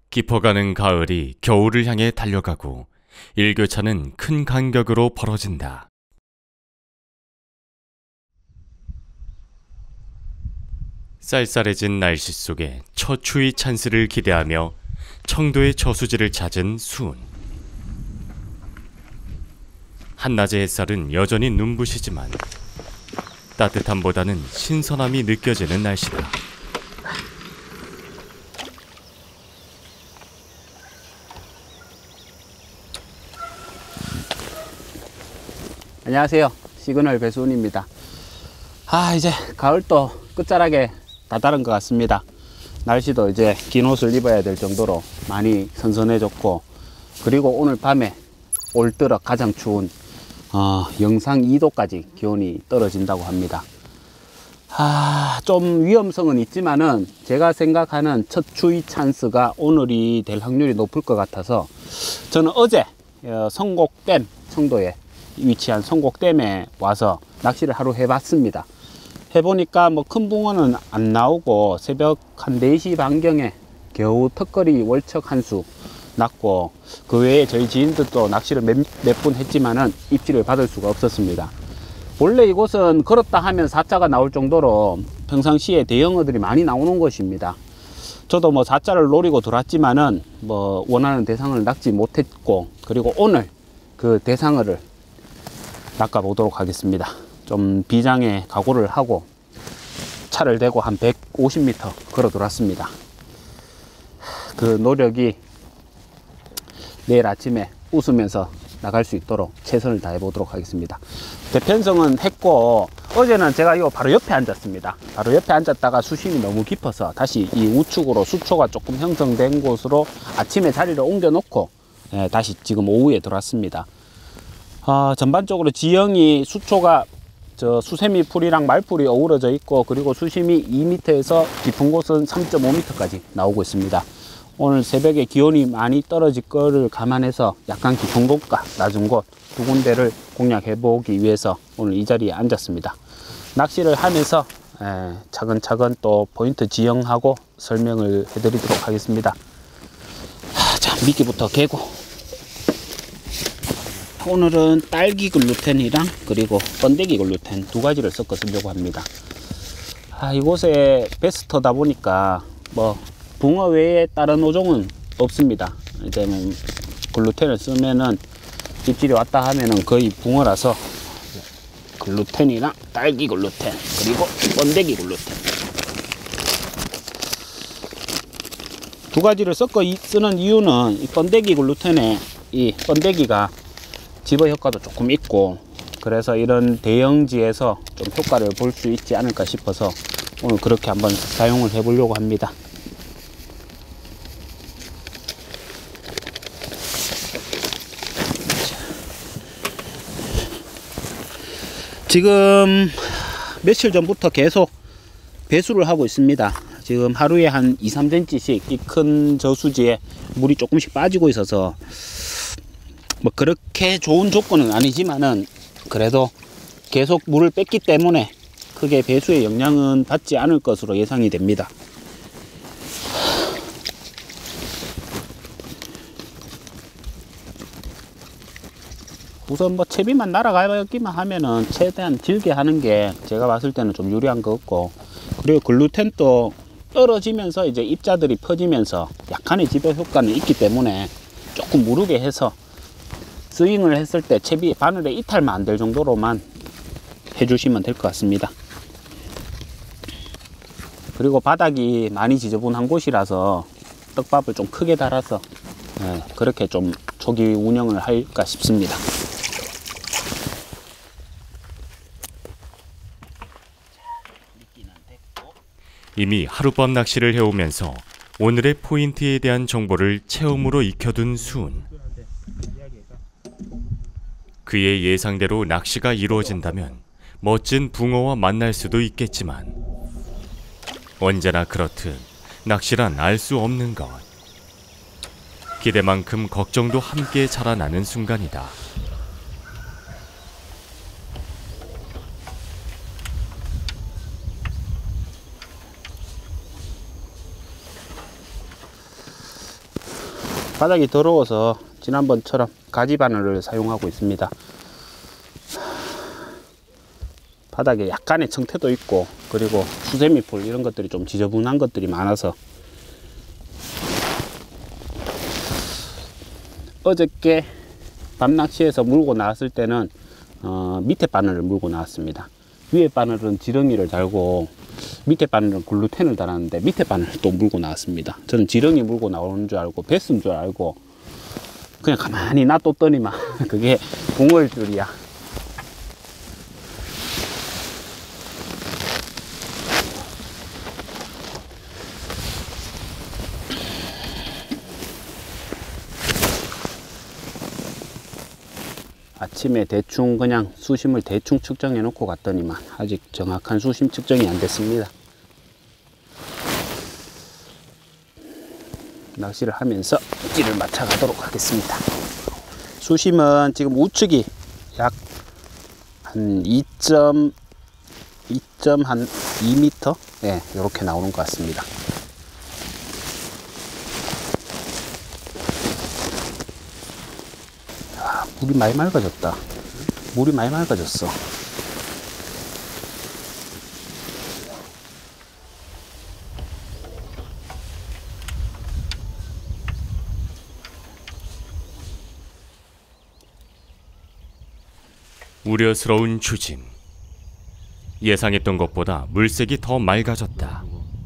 깊어가는 가을이 겨울을 향해 달려가고 일교차는 큰 간격으로 벌어진다. 쌀쌀해진 날씨 속에 첫 추위 찬스를 기대하며 청도의 저수지를 찾은 수은. 한낮의 햇살은 여전히 눈부시지만 따뜻함보다는 신선함이 느껴지는 날씨다. 안녕하세요. 시그널 배수훈입니다. 이제 가을도 끝자락에 다다른 것 같습니다. 날씨도 이제 긴 옷을 입어야 될 정도로 많이 선선해졌고, 그리고 오늘 밤에 올 들어 가장 추운 영상 2도까지 기온이 떨어진다고 합니다. 좀 위험성은 있지만은 제가 생각하는 첫 추위 찬스가 오늘이 될 확률이 높을 것 같아서 저는 어제 성곡댐, 청도에 위치한 성곡댐에 와서 낚시를 하루 해봤습니다. 해보니까 뭐 큰 붕어는 안 나오고 새벽 한 4시 반경에 겨우 턱걸이 월척 한 수 났고, 그 외에 저희 지인들도 낚시를 몇 분 했지만은 입질을 받을 수가 없었습니다. 원래 이곳은 걸었다 하면 4자가 나올 정도로 평상시에 대형어들이 많이 나오는 곳입니다. 저도 뭐 4자를 노리고 들어왔지만은 뭐 원하는 대상을 낚지 못했고, 그리고 오늘 그 대상어를 낚아보도록 하겠습니다. 좀 비장의 각오를 하고 차를 대고 한 150m 걸어 들어왔습니다. 그 노력이 내일 아침에 웃으면서 나갈 수 있도록 최선을 다해 보도록 하겠습니다. 대편성은 했고, 어제는 제가 이거 바로 옆에 앉았습니다. 바로 옆에 앉았다가 수심이 너무 깊어서 다시 이 우측으로 수초가 조금 형성된 곳으로 아침에 자리를 옮겨 놓고 다시 지금 오후에 들어왔습니다. 전반적으로 지형이 수초가 수세미 풀이랑 말풀이 어우러져 있고, 그리고 수심이 2m에서 깊은 곳은 3.5m까지 나오고 있습니다. 오늘 새벽에 기온이 많이 떨어질 거를 감안해서 약간 깊은 곳과 낮은 곳 두 군데를 공략해 보기 위해서 오늘 이 자리에 앉았습니다. 낚시를 하면서 차근차근 또 포인트 지형하고 설명을 해드리도록 하겠습니다. 자, 미끼부터 개고, 오늘은 딸기 글루텐이랑 그리고 번데기 글루텐 두 가지를 섞어 쓰려고 합니다. 이곳에 베스터다 보니까 뭐 붕어 외에 다른 어종은 없습니다. 이제 뭐 글루텐을 쓰면은 입질이 왔다 하면은 거의 붕어라서 글루텐이랑 딸기 글루텐 그리고 번데기 글루텐 두 가지를 섞어 쓰는 이유는 이 번데기 글루텐에 이 번데기가 집어 효과도 조금 있고, 그래서 이런 대형지에서 좀 효과를 볼 수 있지 않을까 싶어서 오늘 그렇게 한번 사용을 해 보려고 합니다. 지금 며칠 전부터 계속 배수를 하고 있습니다. 지금 하루에 한 2-3cm씩 이 큰 저수지에 물이 조금씩 빠지고 있어서 뭐 그렇게 좋은 조건은 아니지만은 그래도 계속 물을 뺐기 때문에 크게 배수의 영향은 받지 않을 것으로 예상이 됩니다. 우선 뭐 채비만 날아가기만 하면은 최대한 길게 하는 게 제가 봤을 때는 좀 유리한 것 같고, 그리고 글루텐도 떨어지면서 이제 입자들이 퍼지면서 약간의 집어 효과는 있기 때문에 조금 무르게 해서 스윙을 했을 때 채비 바늘에 이탈만 안 될 정도로만 해주시면 될 것 같습니다. 그리고 바닥이 많이 지저분한 곳이라서 떡밥을 좀 크게 달아서 그렇게 좀 초기 운영을 할까 싶습니다. 이미 하룻밤 낚시를 해오면서 오늘의 포인트에 대한 정보를 체험으로 익혀둔 수은. 그의 예상대로 낚시가 이루어진다면 멋진 붕어와 만날 수도 있겠지만, 언제나 그렇듯 낚시란 알 수 없는 것. 기대만큼 걱정도 함께 자라나는 순간이다. 바닥이 더러워서 지난번처럼 가지바늘을 사용하고 있습니다. 바닥에 약간의 청태도 있고, 그리고 수세미풀 이런 것들이 좀 지저분한 것들이 많아서 어저께 밤낚시에서 물고 나왔을 때는 밑에 바늘을 물고 나왔습니다. 위에 바늘은 지렁이를 달고 밑에 바늘은 글루텐을 달았는데 밑에 바늘을 또 물고 나왔습니다. 저는 지렁이 물고 나오는 줄 알고 뱃은 줄 알고 그냥 가만히 놔뒀더니만 그게 붕어일 줄이야. 아침에 대충 그냥 수심을 대충 측정해 놓고 갔더니만 아직 정확한 수심 측정이 안 됐습니다. 낚시를 하면서 찌를 맞춰 가도록 하겠습니다. 수심은 지금 우측이 약 한 2.2m? 네, 이렇게 나오는 것 같습니다. 물이 많이 맑아졌다. 물이 많이 맑아졌어. 우려스러운 추진. 예상했던 것보다 물색이 더 맑아졌다.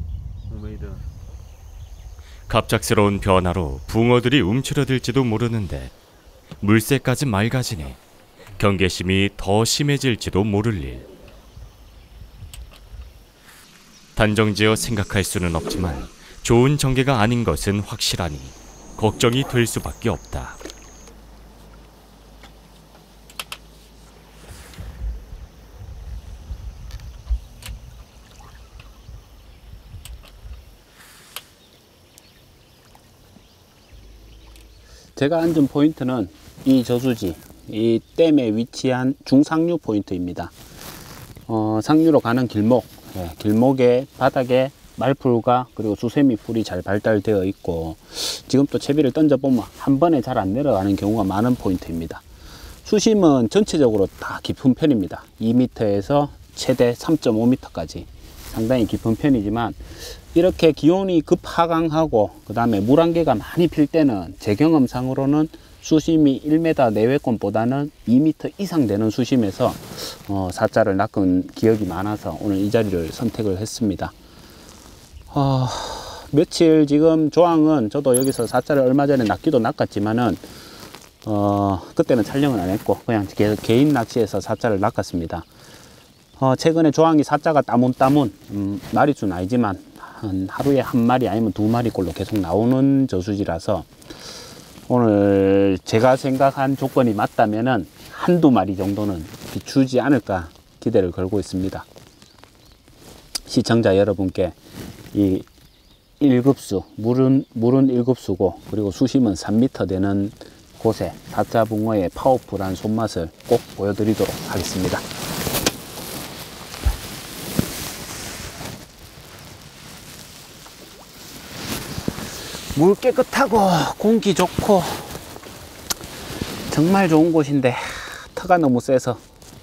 갑작스러운 변화로 붕어들이 움츠러들지도 모르는데 물색까지 맑아지니 경계심이 더 심해질지도 모를 일. 단정지어 생각할 수는 없지만 좋은 전개가 아닌 것은 확실하니 걱정이 될 수밖에 없다. 제가 앉은 포인트는 이 저수지, 이 댐에 위치한 중상류 포인트입니다. 상류로 가는 길목, 길목에 바닥에 말풀과 그리고 수세미 풀이 잘 발달되어 있고, 지금 또 채비를 던져보면 한 번에 잘 안 내려가는 경우가 많은 포인트입니다. 수심은 전체적으로 다 깊은 편입니다. 2m에서 최대 3.5m까지 상당히 깊은 편이지만, 이렇게 기온이 급하강하고 그 다음에 물안개가 많이 필 때는 제 경험상으로는 수심이 1m 내외권보다는 2m 이상 되는 수심에서 사자를 낚은 기억이 많아서 오늘 이 자리를 선택을 했습니다. 며칠 지금 조항은 저도 여기서 사자를 얼마 전에 낚기도 낚았지만은 그때는 촬영은 안 했고 그냥 개인 낚시에서 사자를 낚았습니다. 최근에 조항이 사자가 따문따문 마리수는 아니지만 하루에 한 마리 아니면 두 마리꼴로 계속 나오는 저수지라서 오늘 제가 생각한 조건이 맞다면은 한두 마리 정도는 비추지 않을까 기대를 걸고 있습니다. 시청자 여러분께 이 1급수, 물은 1급수고 그리고 수심은 3m 되는 곳에 사자 붕어의 파워풀한 손맛을 꼭 보여드리도록 하겠습니다. 물 깨끗하고 공기 좋고 정말 좋은 곳인데 터가 너무 세서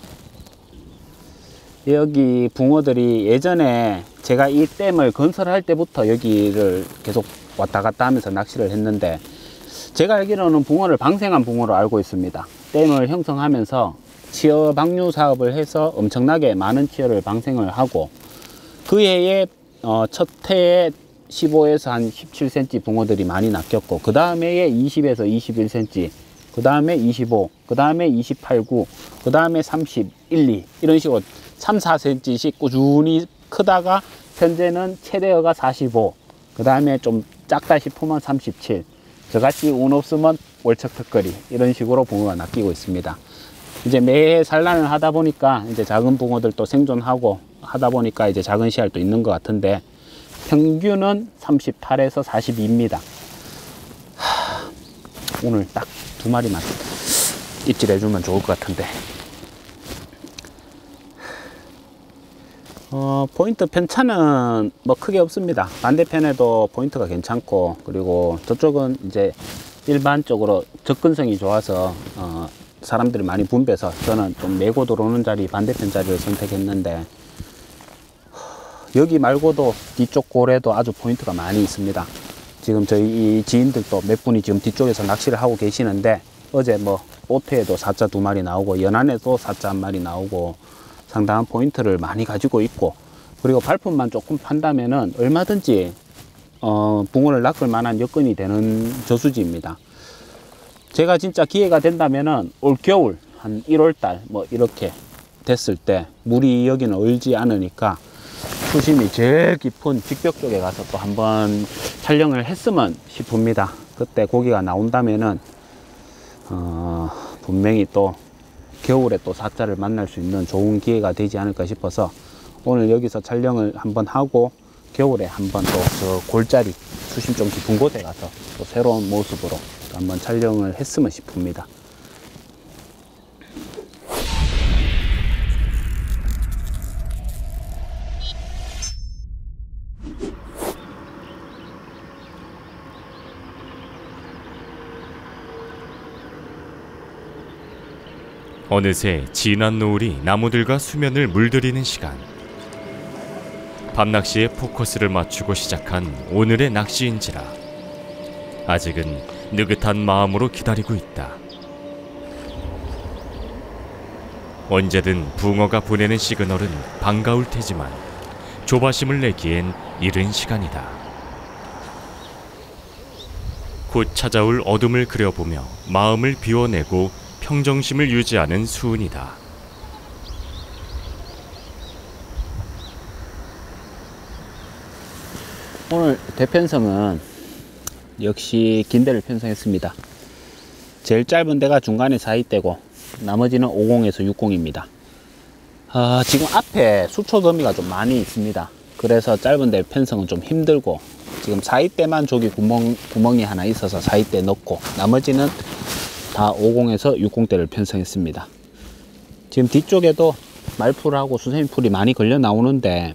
여기 붕어들이 예전에 제가 이 댐을 건설할 때부터 여기를 계속 왔다 갔다 하면서 낚시를 했는데 제가 알기로는 붕어를 방생한 붕어로 알고 있습니다. 댐을 형성하면서 치어 방류 사업을 해서 엄청나게 많은 치어를 방생을 하고 그 해에 첫 해에 15에서 한 17cm 붕어들이 많이 낚였고 그 다음에 20에서 21cm, 그 다음에 25, 그 다음에 28, 9, 그 다음에 30, 1, 2 이런 식으로 3, 4cm씩 꾸준히 크다가 현재는 최대어가 45, 그 다음에 좀 작다 싶으면 37, 저같이 운 없으면 월척턱걸이 이런 식으로 붕어가 낚이고 있습니다. 이제 매해 산란을 하다 보니까 이제 작은 붕어들도 생존하고 하다 보니까 이제 작은 씨알도 있는 것 같은데 평균은 38에서 42입니다. 오늘 딱 두 마리만 입질해주면 좋을 것 같은데 포인트 편차는 뭐 크게 없습니다. 반대편에도 포인트가 괜찮고 그리고 저쪽은 이제 일반적으로 접근성이 좋아서 사람들이 많이 붐벼서 저는 좀 메고 들어오는 자리, 반대편 자리를 선택했는데, 여기 말고도 뒤쪽 고래도 아주 포인트가 많이 있습니다. 지금 저희 이 지인들도 몇 분이 지금 뒤쪽에서 낚시를 하고 계시는데, 어제 뭐 오태에도 사자 2마리 나오고 연안에도 사자 1마리 나오고 상당한 포인트를 많이 가지고 있고, 그리고 발품만 조금 판다면은 얼마든지 붕어를 낚을 만한 여건이 되는 저수지입니다. 제가 진짜 기회가 된다면은 올 겨울 한 1월달 뭐 이렇게 됐을 때 물이 여기는 얼지 않으니까 수심이 제일 깊은 직벽 쪽에 가서 또 한번 촬영을 했으면 싶습니다. 그때 고기가 나온다면은 분명히 또 겨울에 또 사자를 만날 수 있는 좋은 기회가 되지 않을까 싶어서 오늘 여기서 촬영을 한번 하고 겨울에 한번 또 저 골짜리 수심 좀 깊은 곳에 가서 또 새로운 모습으로 또 한번 촬영을 했으면 싶습니다. 어느새 진한 노을이 나무들과 수면을 물들이는 시간. 밤낚시에 포커스를 맞추고 시작한 오늘의 낚시인지라 아직은 느긋한 마음으로 기다리고 있다. 언제든 붕어가 보내는 시그널은 반가울 테지만 조바심을 내기엔 이른 시간이다. 곧 찾아올 어둠을 그려보며 마음을 비워내고 평정심을 유지하는 수은이다. 오늘 대편성은 역시 긴 데를 편성했습니다. 제일 짧은 데가 중간에 4위대고 나머지는 50에서 60입니다. 지금 앞에 수초 더미가 좀 많이 있습니다. 그래서 짧은 데 편성은 좀 힘들고 지금 4위대만 저기 구멍이 하나 있어서 4위대 넣고 나머지는 다 50에서 60대를 편성했습니다. 지금 뒤쪽에도 말풀하고 수세미풀이 많이 걸려 나오는데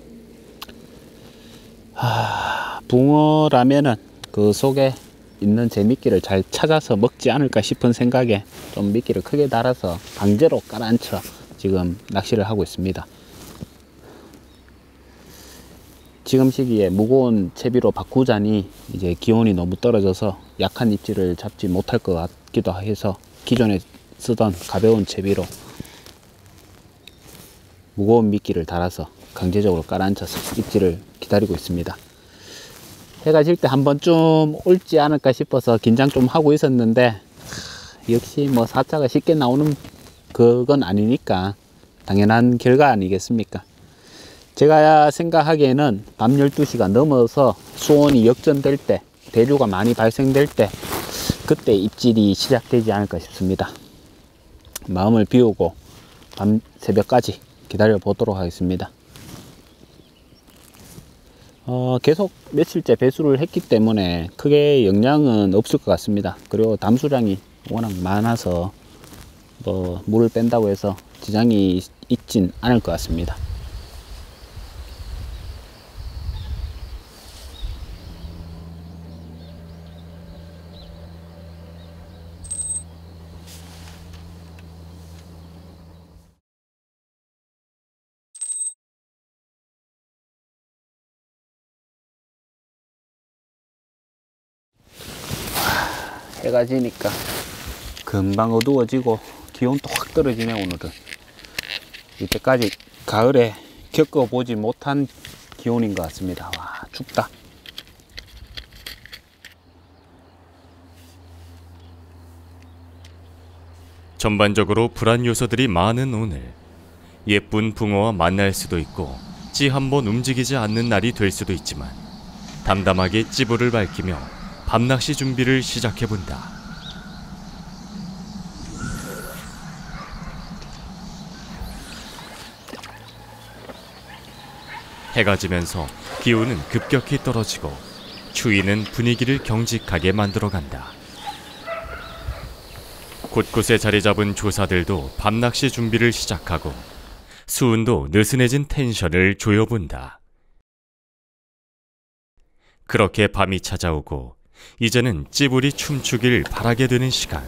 붕어라면은 그 속에 있는 제 미끼를 잘 찾아서 먹지 않을까 싶은 생각에 좀 미끼를 크게 달아서 강제로 깔아앉혀 지금 낚시를 하고 있습니다. 지금 시기에 무거운 채비로 바꾸자니 이제 기온이 너무 떨어져서 약한 입질을 잡지 못할 것 같기도 해서 기존에 쓰던 가벼운 채비로 무거운 미끼를 달아서 강제적으로 깔아앉혀서 입질을 기다리고 있습니다. 해가 질 때 한 번쯤 올지 않을까 싶어서 긴장 좀 하고 있었는데 역시 뭐 사자가 쉽게 나오는 그건 아니니까 당연한 결과 아니겠습니까? 제가 생각하기에는 밤 12시가 넘어서 수온이 역전될 때, 대류가 많이 발생될 때 그때 입질이 시작되지 않을까 싶습니다. 마음을 비우고 밤 새벽까지 기다려 보도록 하겠습니다. 계속 며칠째 배수를 했기 때문에 크게 영향은 없을 것 같습니다. 그리고 담수량이 워낙 많아서 뭐 물을 뺀다고 해서 지장이 있진 않을 것 같습니다. 해가 지니까 금방 어두워지고 기온도 확 떨어지네. 오늘은 이때까지 가을에 겪어보지 못한 기온인 것 같습니다. 와, 춥다. 전반적으로 불안 요소들이 많은 오늘. 예쁜 붕어와 만날 수도 있고 찌 한번 움직이지 않는 날이 될 수도 있지만 담담하게 찌부를 밝히며 밤낚시 준비를 시작해본다. 해가 지면서 기온은 급격히 떨어지고 추위는 분위기를 경직하게 만들어간다. 곳곳에 자리 잡은 조사들도 밤낚시 준비를 시작하고 수은도 느슨해진 텐션을 조여본다. 그렇게 밤이 찾아오고 이제는 찌불이 춤추길 바라게 되는 시간.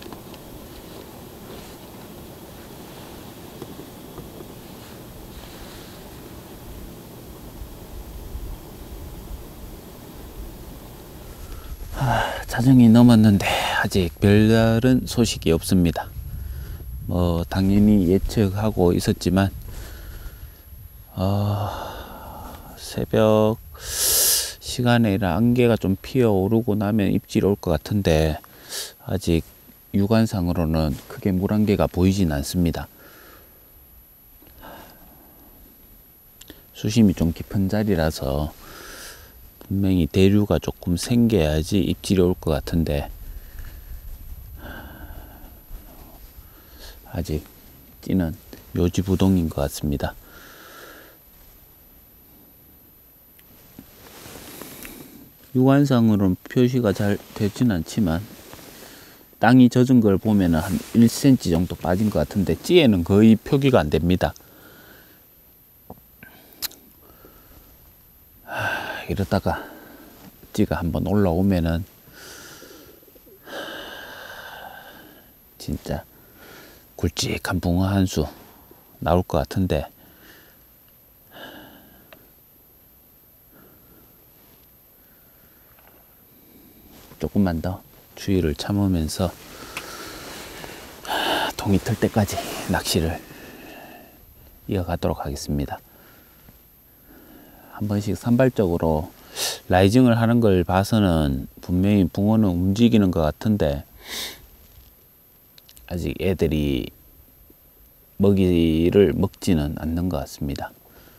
자정이 넘었는데 아직 별다른 소식이 없습니다. 뭐 당연히 예측하고 있었지만 새벽 시간에 안개가 좀 피어오르고 나면 입질이 올 것 같은데 아직 육안상으로는 크게 물안개가 보이진 않습니다. 수심이 좀 깊은 자리라서 분명히 대류가 조금 생겨야지 입질이 올 것 같은데 아직 찌는 요지부동인 것 같습니다. 육안상으로는 표시가 잘 되진 않지만 땅이 젖은 걸 보면 한 1cm 정도 빠진 것 같은데 찌에는 거의 표기가 안 됩니다. 이러다가 찌가 한번 올라오면은 진짜 굵직한 붕어 한 수 나올 것 같은데 조금만 더 주의를 참으면서 동이 틀 때까지 낚시를 이어가도록 하겠습니다. 한 번씩 산발적으로 라이징을 하는 걸 봐서는 분명히 붕어는 움직이는 것 같은데 아직 애들이 먹이를 먹지는 않는 것 같습니다.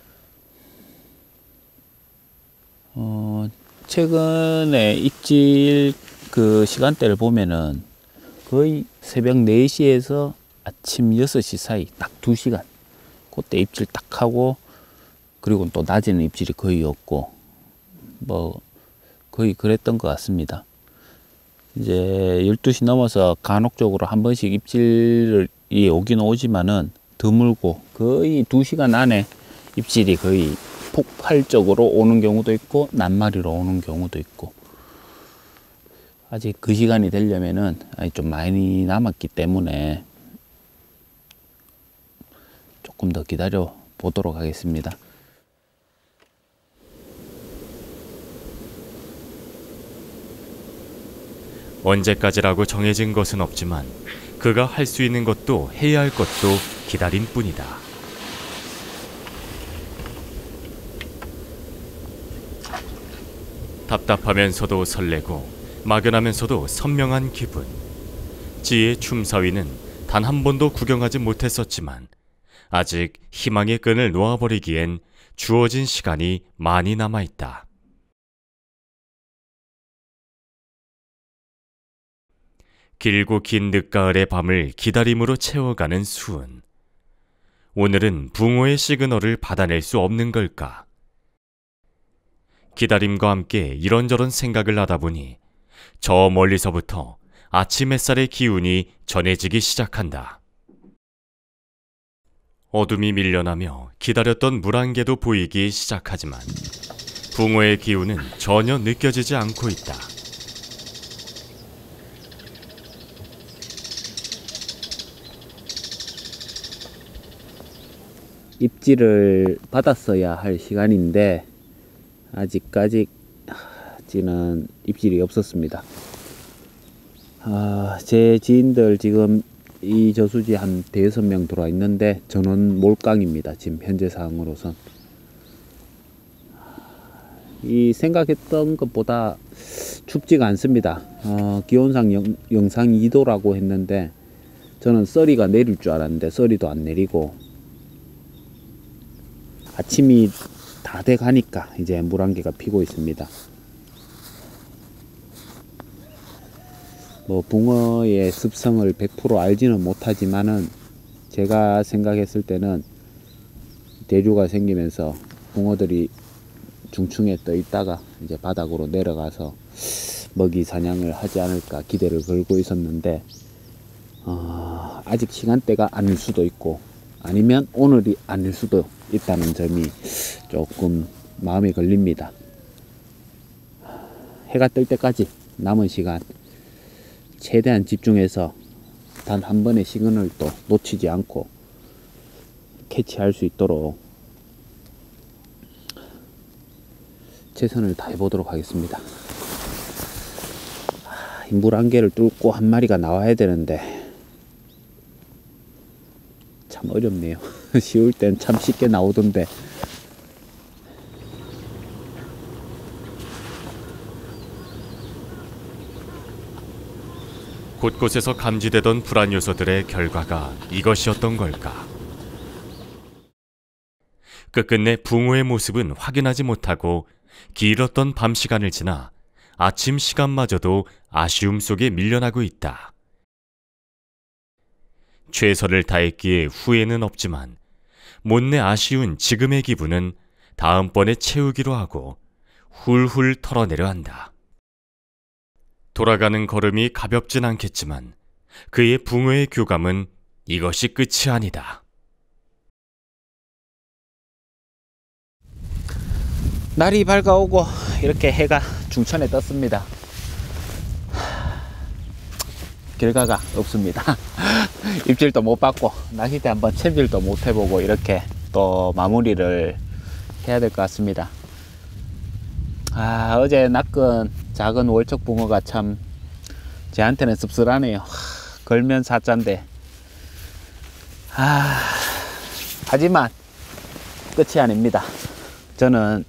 최근에 입질 그 시간대를 보면은 거의 새벽 4시에서 아침 6시 사이 딱 2시간 그때 입질 딱 하고 그리고 또 낮에는 입질이 거의 없고 뭐 거의 그랬던 것 같습니다. 이제 12시 넘어서 간혹적으로 한 번씩 입질이 오긴 오지만은 드물고 거의 2시간 안에 입질이 거의 폭발적으로 오는 경우도 있고 낱마리로 오는 경우도 있고 아직 그 시간이 되려면은 좀 많이 남았기 때문에 조금 더 기다려 보도록 하겠습니다. 언제까지라고 정해진 것은 없지만 그가 할 수 있는 것도 해야 할 것도 기다린 뿐이다. 답답하면서도 설레고 막연하면서도 선명한 기분. 찌의 춤사위는 단 한 번도 구경하지 못했었지만 아직 희망의 끈을 놓아버리기엔 주어진 시간이 많이 남아있다. 길고 긴 늦가을의 밤을 기다림으로 채워가는 수은. 오늘은 붕어의 시그널을 받아낼 수 없는 걸까? 기다림과 함께 이런저런 생각을 하다 보니 저 멀리서부터 아침 햇살의 기운이 전해지기 시작한다. 어둠이 밀려나며 기다렸던 물안개도 보이기 시작하지만 붕어의 기운은 전혀 느껴지지 않고 있다. 입질을 받았어야 할 시간인데 아직까지 찌는 입질이 없었습니다. 제 지인들 지금 이 저수지 한 5-6명 들어와 있는데 저는 몰강입니다. 지금 현재 상황으로선 이 생각했던 것보다 춥지가 않습니다. 기온상 영상 2도라고 했는데 저는 썰이가 내릴 줄 알았는데 썰이도 안 내리고 아침이 다 돼 가니까 이제 물안개가 피고 있습니다. 뭐 붕어의 습성을 100% 알지는 못하지만은 제가 생각했을 때는 대류가 생기면서 붕어들이 중층에 떠 있다가 이제 바닥으로 내려가서 먹이 사냥을 하지 않을까 기대를 걸고 있었는데 아직 시간대가 아닐 수도 있고 아니면 오늘이 아닐 수도 있다는 점이 조금 마음에 걸립니다. 해가 뜰 때까지 남은 시간 최대한 집중해서 단 한 번의 시그널 또 놓치지 않고 캐치할 수 있도록 최선을 다해 보도록 하겠습니다. 물 안개를 뚫고 한 마리가 나와야 되는데 참 어렵네요. 쉬울 땐 참 쉽게 나오던데. 곳곳에서 감지되던 불안 요소들의 결과가 이것이었던 걸까? 끝끝내 붕어의 모습은 확인하지 못하고 길었던 밤 시간을 지나 아침 시간마저도 아쉬움 속에 밀려나고 있다. 최선을 다했기에 후회는 없지만 못내 아쉬운 지금의 기분은 다음번에 채우기로 하고 훌훌 털어내려 한다. 돌아가는 걸음이 가볍진 않겠지만 그의 붕어의 교감은 이것이 끝이 아니다. 날이 밝아오고 이렇게 해가 중천에 떴습니다. 결과가 없습니다. 입질도 못 받고 낚싯대 한번 채질도 못 해보고 이렇게 또 마무리를 해야 될 것 같습니다. 어제 낚은 작은 월척 붕어가 참 제한테는 씁쓸하네요. 걸면 사자인데 하지만 끝이 아닙니다. 저는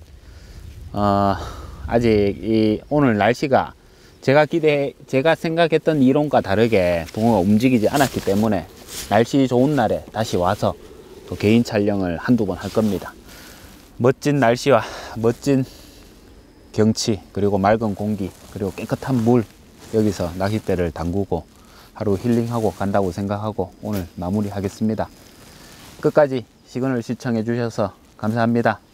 아직 오늘 날씨가 제가 생각했던 이론과 다르게 붕어가 움직이지 않았기 때문에 날씨 좋은 날에 다시 와서 또 개인 촬영을 한두 번 할 겁니다. 멋진 날씨와 멋진 경치, 그리고 맑은 공기, 그리고 깨끗한 물, 여기서 낚싯대를 담그고 하루 힐링하고 간다고 생각하고 오늘 마무리하겠습니다. 끝까지 시그널 시청해 주셔서 감사합니다.